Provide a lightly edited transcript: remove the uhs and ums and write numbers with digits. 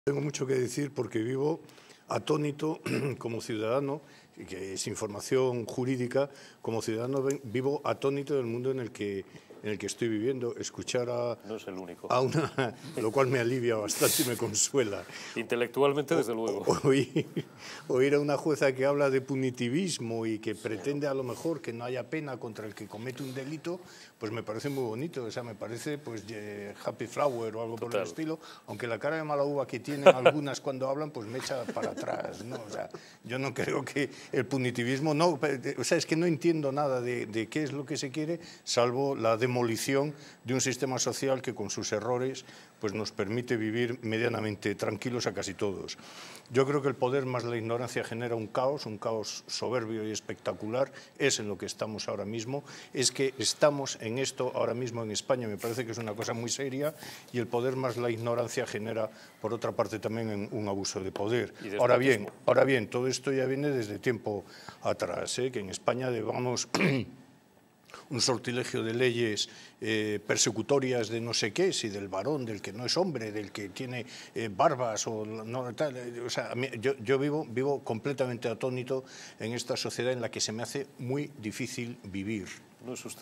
Tengo mucho que decir porque vivo atónito como ciudadano, que es información jurídica, como ciudadano vivo atónito del mundo en el que estoy viviendo. Escuchar No es el único. lo cual me alivia bastante y me consuela. Intelectualmente, desde luego. Oír a una jueza que habla de punitivismo y que pretende a lo mejor que no haya pena contra el que comete un delito, pues me parece muy bonito. O sea, me parece pues Happy Flower o algo por el estilo, aunque la cara de mala uva que tienen algunas cuando hablan pues me echa para atrás, ¿no? O sea, yo no creo que el punitivismo, no, o sea, es que no entiendo nada de qué es lo que se quiere, salvo la demolición de un sistema social que con sus errores pues nos permite vivir medianamente tranquilos a casi todos. Yo creo que el poder más la ignorancia genera un caos soberbio y espectacular. Es en lo que estamos ahora mismo. Es que estamos en esto ahora mismo en España. Me parece que es una cosa muy seria y el poder más la ignorancia genera, por otra parte, también un abuso de poder. Ahora bien, todo esto ya viene desde tiempo atrás, que en España llevamos un sortilegio de leyes persecutorias de no sé qué, si del varón, del que no es hombre, del que tiene barbas o no tal. O sea, yo vivo completamente atónito en esta sociedad en la que se me hace muy difícil vivir. No es usted